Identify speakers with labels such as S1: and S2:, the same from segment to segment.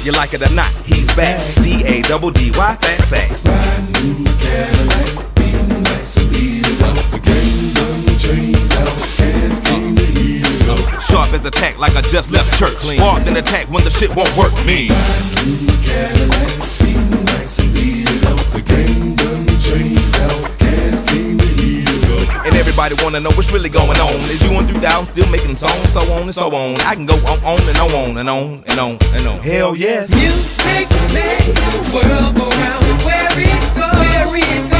S1: You like it or not, he's back. D-A-double-D-Y, Fat Sax.
S2: Brand new Cadillac, beating like some beat it up. The game done changed out, can't stand the heat it up.
S1: Sharp as attack like I just left church. Sparked and attack when the shit won't work. Me.
S2: Brand new Cadillac, beating like some beat it up. The game done changed out, can't stand the heat it up.
S1: And everybody wanna know what's really going on. Is you in 3000 still making songs, so on and so on. I can go on and on and on and on and on. Hell yes.
S3: Music make the world go round. Where it goes,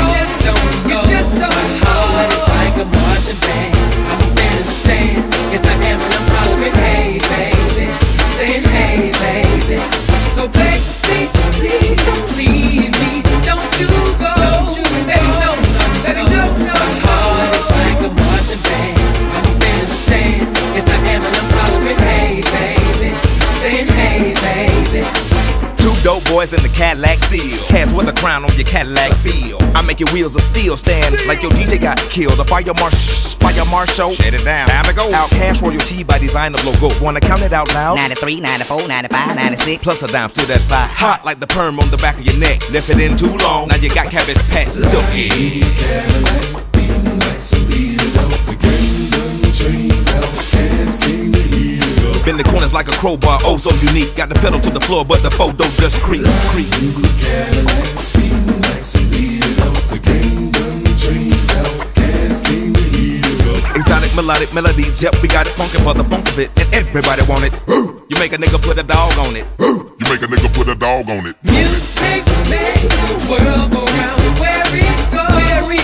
S3: you just don't know. My heart is like a marching band. I'm a fan of the stand. Yes, I am, and I'm hollering, hey, baby. Saying, hey, baby. So, baby, please don't leave me. Don't you go. Baby, no, baby, no. My heart is like a marching band. I'm a fan of the stand. Yes, I am, and I'm hollering, hey, baby. Saying, hey, baby.
S1: Two dope boys in the Cadillac steel. Cats with a crown on your Cadillac feel. I make your wheels of steel stand like your DJ got killed. A fire marshal. Shut it down. Time to go. Outcash royalty by design of logo. Wanna count it out loud?
S4: 93, 94, 95, 96.
S1: Plus a dime to that fly. Hot like the perm on the back of your neck. Left it in too long. Now you got cabbage patch. Silky.
S2: Cadillac, beating like some beat it up. The game done changed out, can't stand the heat it up.
S1: Bend the corners like a crowbar, oh so unique. Got the pedal to the floor, but the photo just creep.
S2: Cadillac, beating like some beat it up. The game done changed out, can't stand the heat it up.
S1: Exotic melodic melody, yep, we got it funkin' for the funk of it, and everybody want it. You make a nigga put a dog on it.
S5: You make a nigga put a dog on it.
S3: Music make the world go round. Where it goes,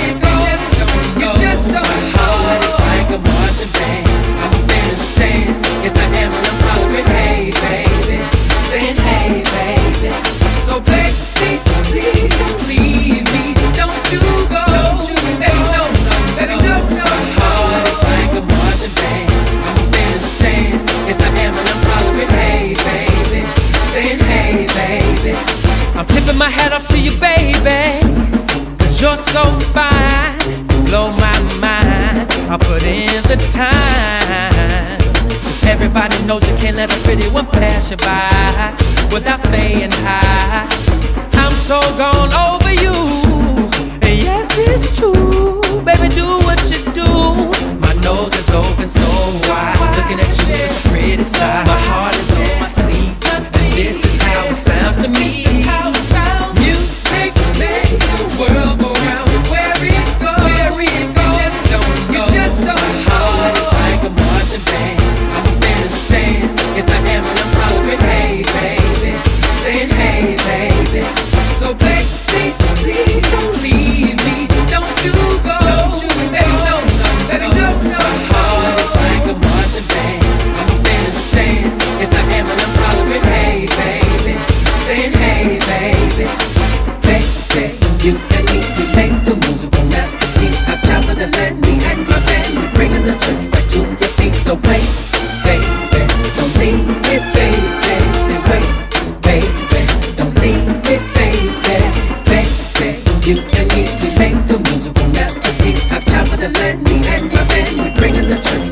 S3: you just don't know. My heart is like a marching band. I'm a fan of the stand. Yes, I am, and I'm hollering, hey, baby. Saying, hey, baby. So, baby, please don't leave me. Don't you go. Baby, no. Baby, no. My heart is like a marching band. I'm a fan of the stand. Yes, I am, and I'm hollering, hey, baby. Saying, hey, baby. I'm tipping my hat off to you, baby. Cause you're so fine. You blow my mind. I'll put in the time. Everybody knows you can't let a pretty one pass you by without saying hi. I'm so gone over you, and yes, it's true. Baby, do what you do. My nose is open so wide, looking at you with a pretty side. My heart is on my sleeve, and this is how it sounds to me. Music makes the world go round. Where it goes, you just don't know. My heart is like a marching band. I'm a fan of the stand. Yes, I am, and I'm hollering, hey, baby. Saying, hey, baby. So, baby, please don't leave me. Don't you go. Baby, no. Baby, no. My heart is like a marching band. I'm a fan of the stand. Yes, I am, and I'm hollering, hey, baby. Saying, hey, baby. Baby, you and me, we make the musical masterpiece. I chop for the land, me and my band. We're bringing the church back to your feet. So, baby, don't leave me, baby. Say, wait, baby, don't leave me, baby. Baby, you and me, we make the musical masterpiece. I chop for the land, me and my band. We're bringing the church